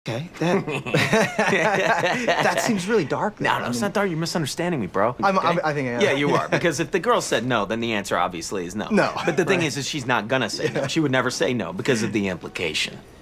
Okay, that that seems really dark. No, it's not dark. You're misunderstanding me, bro. I think I am. Yeah, you are. Because if the girl said no, then the answer obviously is no. No. But the thing is she's not gonna say no. She would never say no because of the implication.